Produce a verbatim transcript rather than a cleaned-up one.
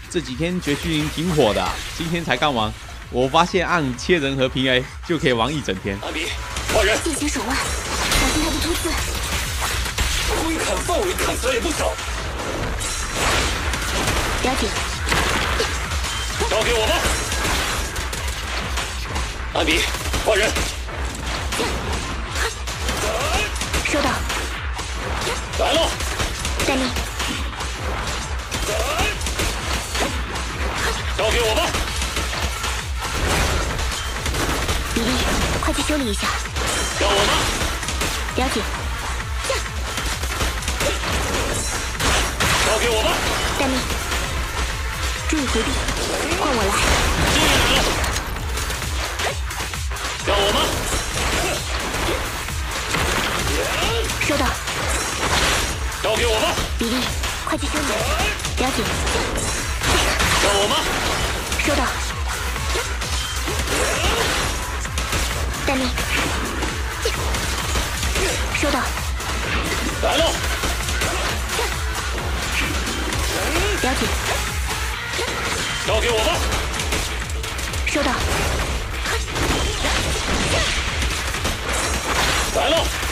这几天绝区营挺火的、啊，今天才刚玩，我发现按切人和平 A 就可以玩一整天。 阿比，换人！ 进行手腕，小心他的突刺。 挥砍范围看起来也不小。 了解。 交给我吧。阿比，换人。 收到。 来了。 待命。 交给我吧。 比利，快去修理一下。 要我吗？ 了解。 交给我吧。 待命。注意回避，换我来。 进来了。要我吗？ 收到。 交给我吧。 比利，快去修理。了解。 要我吗？ 收到。待命。收到。 来了。 了解。 交给我吧。 收到。 来了。